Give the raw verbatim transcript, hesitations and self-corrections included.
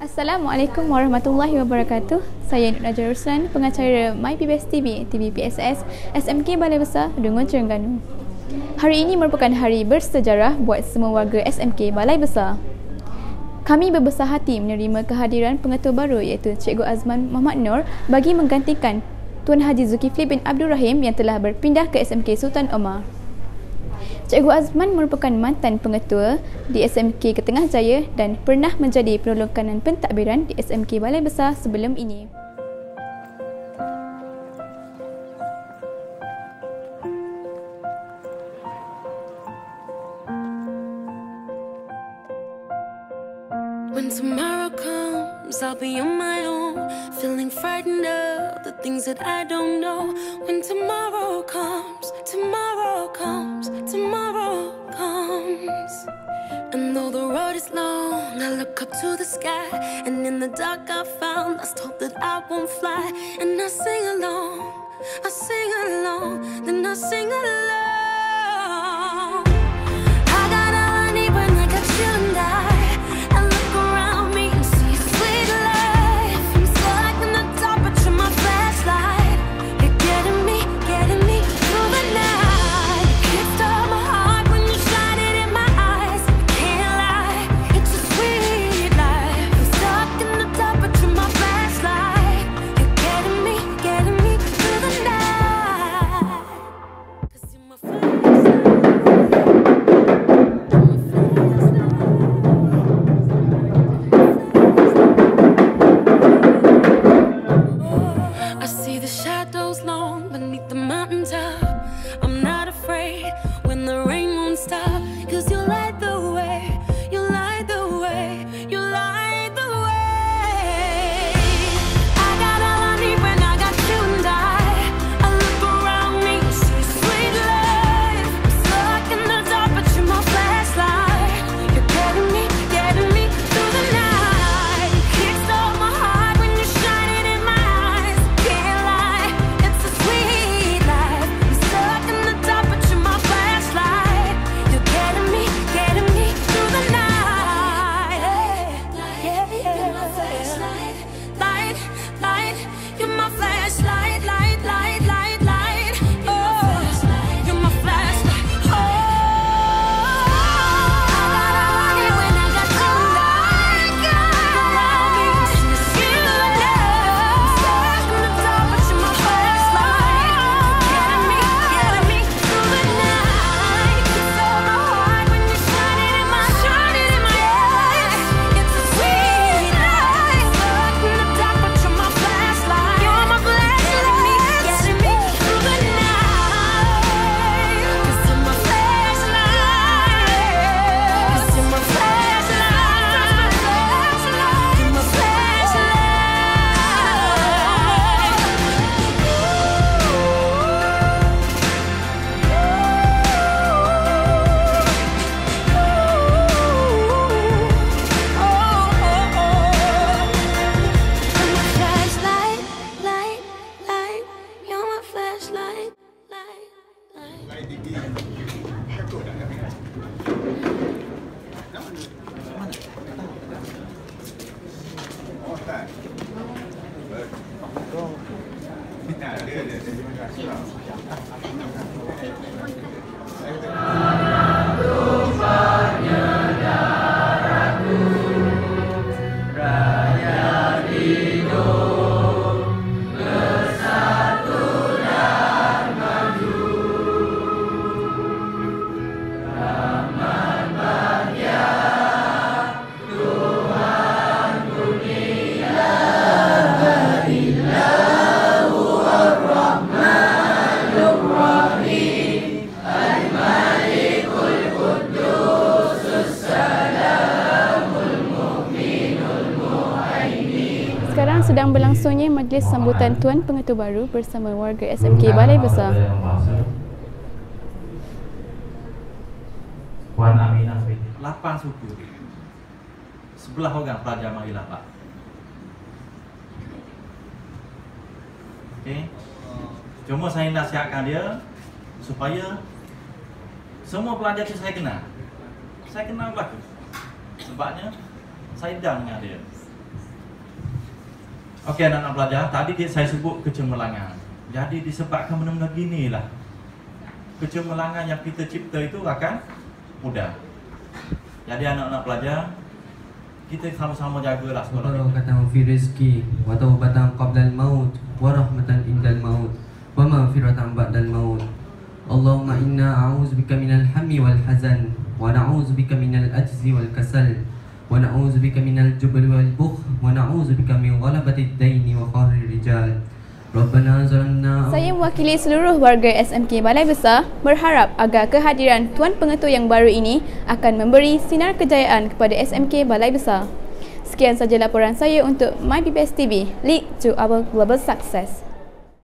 Assalamualaikum warahmatullahi wabarakatuh. Saya Nur Najwa Ruslan, pengacara My P B S T V, T V P S S, S M K Balai Besar, Dungun Terengganu. Hari ini merupakan hari bersejarah buat semua warga S M K Balai Besar. Kami berbesar hati menerima kehadiran pengetua baru iaitu Cikgu Azman Muhammad Nur bagi menggantikan Tuan Haji Zulkifli bin Abdul Rahim yang telah berpindah ke S M K Sultan Omar. Cikgu Azman merupakan mantan pengetua di S M K Ketengah Jaya dan pernah menjadi penolong kanan pentadbiran di S M K Balai Besar sebelum ini. When tomorrow comes, I'll be on my own, feeling frightened of the things that I don't know. When tomorrow comes, tomorrow comes, tomorrow comes. And though the road is long, I look up to the sky, and in the dark I found lost hope that I won't fly. And I sing along, I sing along, then I sing along. I got all I need when I got you and I. Sekarang sedang berlangsungnya majlis sambutan Tuan Pengetua baru bersama warga S M K Balai Besar. Puan Aminah binti lapan suku. Sebelah orang pelajar marilah Pak. Okey. Cuma saya nasihatkan dia supaya semua pelajar tu saya kenal. Saya kenal belaka. Sebabnya saya dah dengan dia. Okey anak-anak pelajar, tadi saya sebut kecemerlangan. Jadi disebabkan benda-benda gini lah, kecemerlangan yang kita cipta itu akan mudah. Jadi anak-anak pelajar, kita sama-sama jagalah sekolah kita. Barakatan fi rizqi wa taubatan qabla al-maut wa rahmatan indal maut wa maghfiratan ba'dal maut. Allahumma inna a'udzubika minal hammi wal hazan wa na'udzubika minal ajzi wal kasal wa na'udzubika minal jubli wal bukh wa na'udzubika min ghalabati ad-daini wa qahri rijal. Rabbana zalamna. Saya mewakili seluruh warga S M K Balai Besar berharap agar kehadiran Tuan Pengetua yang baru ini akan memberi sinar kejayaan kepada S M K Balai Besar. Sekian saja laporan saya untuk My P B S T V, Lead to Our Global Success.